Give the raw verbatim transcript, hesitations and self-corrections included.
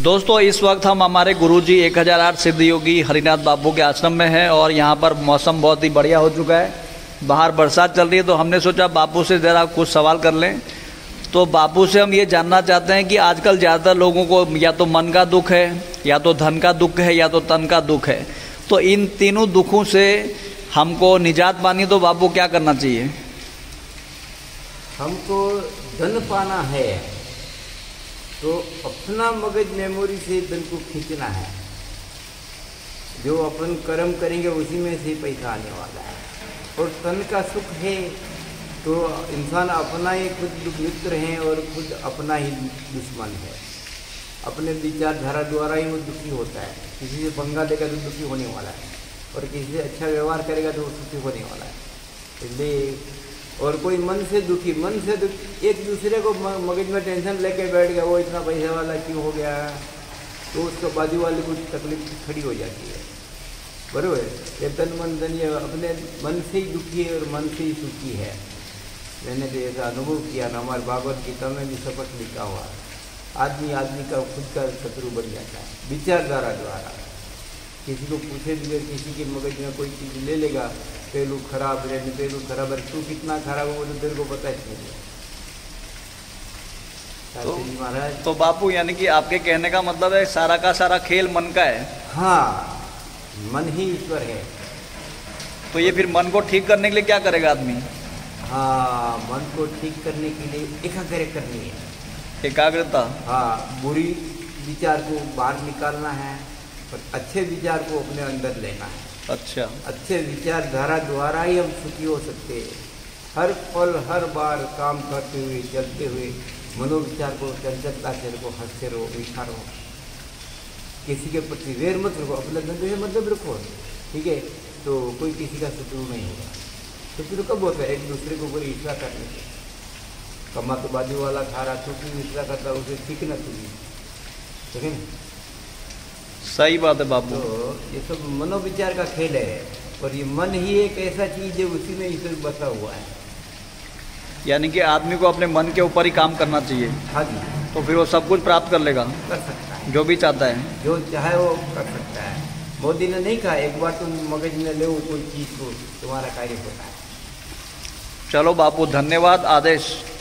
दोस्तों इस वक्त हम हमारे गुरुजी एक हज़ार आठ सिद्ध योगी हरिनाथ बाबू के आश्रम में हैं और यहाँ पर मौसम बहुत ही बढ़िया हो चुका है। बाहर बरसात चल रही है तो हमने सोचा बापू से ज़रा कुछ सवाल कर लें। तो बापू से हम ये जानना चाहते हैं कि आजकल ज़्यादातर लोगों को या तो मन का दुख है, या तो धन का दुख है, या तो तन का दुख है। तो इन तीनों दुखों से हमको निजात पानी तो बापू क्या करना चाहिए? हमको धन पाना है तो अपना मगज मेमोरी से धन को खींचना है। जो अपन कर्म करेंगे उसी में से पैसा आने वाला है। और तन का सुख है तो इंसान अपना ही खुद मित्र है और खुद अपना ही दुश्मन है। अपने विचारधारा द्वारा ही वो दुखी होता है। किसी से पंगा लेगा तो दुखी होने वाला है और किसी से अच्छा व्यवहार करेगा तो वो सुखी होने वाला है। इसलिए और कोई मन से दुखी मन से दुखी एक दूसरे को मगज में टेंशन लेके बैठ गया, वो इतना पैसे वाला क्यों हो गया, तो उसको बाजू वाले को तकलीफ खड़ी हो जाती है। बराबर ये तन मन धन ये अपने मन से ही दुखी है और मन से ही सुखी है। मैंने तो ऐसा अनुभव किया ना, हमारे भागवत गीता में भी शपथ लिखा हुआ। आदमी आदमी का खुद का शत्रु बन जाता है विचारधारा द्वारा। किसी को पूछे बगैर किसी के मगज में कोई चीज़ ले लेगा, पहलू खराब है पहलू खराब है, तू कितना खराब हो तो तेरे को पता ही नहीं। तो, महाराज तो बापू यानी कि आपके कहने का मतलब है सारा का सारा खेल मन का है। हाँ, मन ही ईश्वर है। तो ये फिर मन को ठीक करने के लिए क्या करेगा आदमी? हाँ, मन को ठीक करने के लिए एकाग्र करनी है। एकाग्रता। हाँ, बुरी विचार को बाहर निकालना है और अच्छे विचार को अपने अंदर लेना है। अच्छा, अच्छे विचारधारा द्वारा ही हम सुखी हो सकते हैं। हर पल हर बार काम करते हुए चलते हुए मनोविचार को चंचलता से रखो, हंसते रहो, मीठा रहो, किसी के प्रति वैर मत रखो, अपने धंधे से मतलब रखो, ठीक है। तो कोई किसी का शत्रु नहीं होगा। शत्रु कब होता है? एक दूसरे को कोई ईर्ष्या करने से। कमा तो बाजू वाला खा रहा, तू क्यों ईर्ष्या करता, उसे ठीक ना तुझे, ठीक है। सही बात है बापू। तो ये सब मनोविचार का खेल है और ये मन ही एक ऐसा चीज है, उसी में ईश्वर बसा हुआ है। यानी कि आदमी को अपने मन के ऊपर ही काम करना चाहिए। हाँ जी। तो फिर वो सब कुछ प्राप्त कर लेगा, कर सकता है जो भी चाहता है, जो चाहे वो कर सकता है। मोदी ने नहीं कहा एक बार तुम मगज में ले कोई चीज को, तुम्हारा कार्य होता है। चलो बापू, धन्यवाद, आदेश।